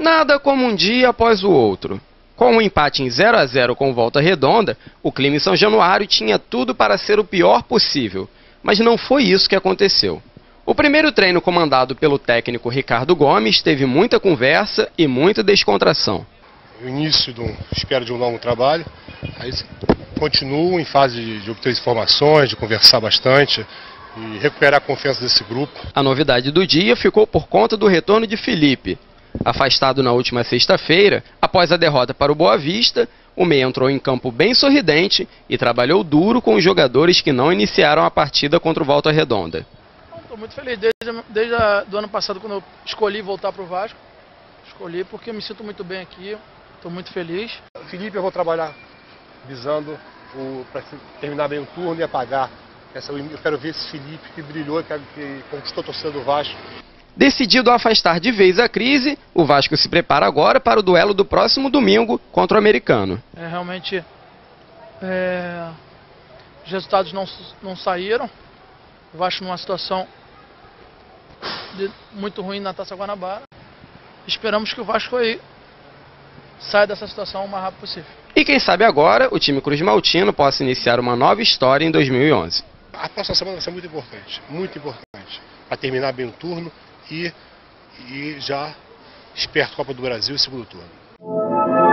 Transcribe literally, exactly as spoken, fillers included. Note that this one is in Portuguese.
Nada como um dia após o outro. Com um empate em zero a zero com Volta Redonda, o clima em São Januário tinha tudo para ser o pior possível, mas não foi isso que aconteceu. O primeiro treino, comandado pelo técnico Ricardo Gomes, teve muita conversa e muita descontração. O início, de um, espero, de um longo trabalho, aí continuo em fase de, de obter informações, de conversar bastante e recuperar a confiança desse grupo. A novidade do dia ficou por conta do retorno de Felipe. Afastado na última sexta-feira, após a derrota para o Boa Vista, o meia entrou em campo bem sorridente e trabalhou duro com os jogadores que não iniciaram a partida contra o Volta Redonda. Estou muito feliz desde, desde o ano passado, quando eu escolhi voltar para o Vasco. Escolhi porque eu me sinto muito bem aqui, estou muito feliz. Felipe, eu vou trabalhar visando para terminar bem o turno e apagar. Essa, eu quero ver esse Felipe que brilhou, que, que conquistou a torcida do Vasco. Decidido a afastar de vez a crise, o Vasco se prepara agora para o duelo do próximo domingo contra o Americano. É, realmente, é, os resultados não, não saíram. O Vasco numa situação de, muito ruim na Taça Guanabara. Esperamos que o Vasco aí saia dessa situação o mais rápido possível. E quem sabe agora o time Cruz Maltino possa iniciar uma nova história em dois mil e onze. A próxima semana vai ser muito importante, muito importante, para terminar bem o turno e, e já esperto Copa do Brasil e segundo turno.